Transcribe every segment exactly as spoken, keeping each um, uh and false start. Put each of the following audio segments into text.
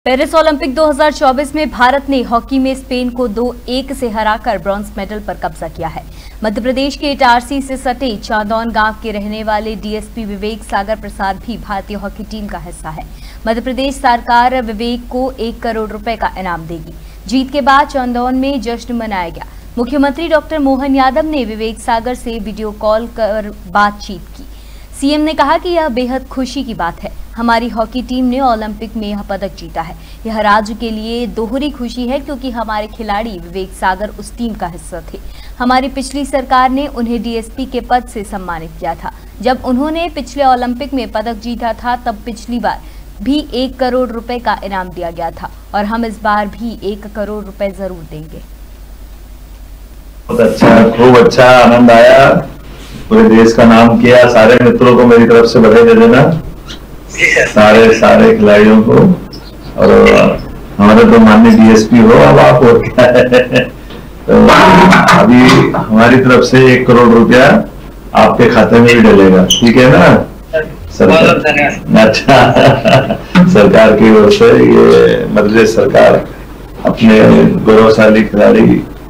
Paris Olympic दो हज़ार चौबीस में भारत ने हॉकी में स्पेन को दो एक से हराकर ब्रॉन्ज मेडल पर कब्जा किया है। मध्य प्रदेश के इटारसी से सटे चांदौन गांव के रहने वाले डीएसपी विवेक सागर प्रसाद भी भारतीय हॉकी टीम का हिस्सा है। मध्य प्रदेश सरकार विवेक को एक करोड़ रुपए का इनाम देगी। जीत के बाद चांदौन में जश्न मनाया गया। मुख्यमंत्री डॉक्टर मोहन यादव ने विवेक सागर से वीडियो कॉल कर बातचीत की। सीएम ने कहा कि यह बेहद खुशी की बात है। हमारी हॉकी टीम ने ओलंपिक में यह पदक जीता है। यह राज्य के लिए दोहरी खुशी है क्योंकि हमारे खिलाड़ी विवेक सागर उस टीम का हिस्सा थे। हमारी पिछली सरकार ने उन्हें डीएसपी के पद से सम्मानित किया था। जब उन्होंने पिछले ओलंपिक में पदक जीता था तब पिछली बार भी एक करोड़ रुपए का इनाम दिया गया था और हम इस बार भी एक करोड़ रुपए जरूर देंगे। बहुत अच्छा, खूब अच्छा, आनंद आया। पूरे देश का नाम किया। सारे मित्रों को मेरी तरफ से बधाई दे देना, सारे सारे खिलाड़ियों को। और हमारे तो माननीय डीएसपी हो, अब आप और क्या है। तो अभी हमारी तरफ से एक करोड़ रुपया आपके खाते में भी डलेगा, ठीक है ना? सरकार, अच्छा सरकार की ओर से ये मध्य प्रदेश सरकार अपने गौरवशाली खिलाड़ी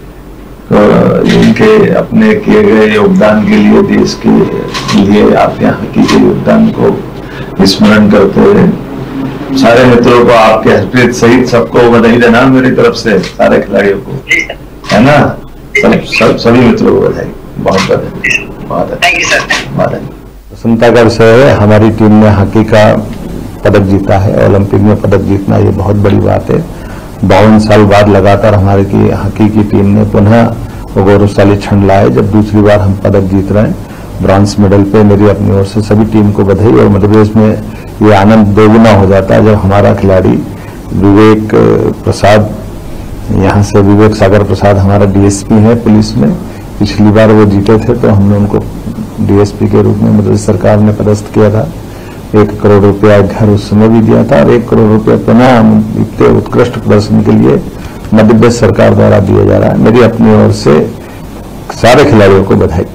इनके अपने किए गए योगदान के लिए, देश के लिए आपके हॉकी के योगदान को स्मरण करते हुए सारे मित्रों को, आपके हरप्रीत सहित सबको बधाई देना मेरी तरफ से, सारे खिलाड़ियों को, है ना? सब सब सभी मित्रों को बधाई, बहुत बधाई, बहुत बधाई। प्रसन्नता से हमारी टीम ने हॉकी का पदक जीता है। ओलंपिक में पदक जीतना ये बहुत बड़ी बात है। बावन साल बाद लगातार हमारे की हॉकी की टीम ने पुनः वो गौरवशाली क्षण लाए जब दूसरी बार हम पदक जीत रहे हैं ब्रॉन्ज मेडल पे। मेरी अपनी ओर से सभी टीम को बधाई। और मध्य प्रदेश में ये आनंद दोगुना हो जाता है जब हमारा खिलाड़ी विवेक प्रसाद, यहाँ से विवेक सागर प्रसाद हमारा डीएसपी है पुलिस में। पिछली बार वो जीते थे तो हमने उनको डीएसपी के रूप में मध्य प्रदेश सरकार ने पदस्थ किया था। एक करोड़ रुपया घर उस समय भी दिया था और एक करोड़ रुपया पुनः इतने उत्कृष्ट प्रदर्शन के लिए मध्य प्रदेश सरकार द्वारा दिया जा रहा है। मेरी अपनी ओर से सारे खिलाड़ियों को बधाई।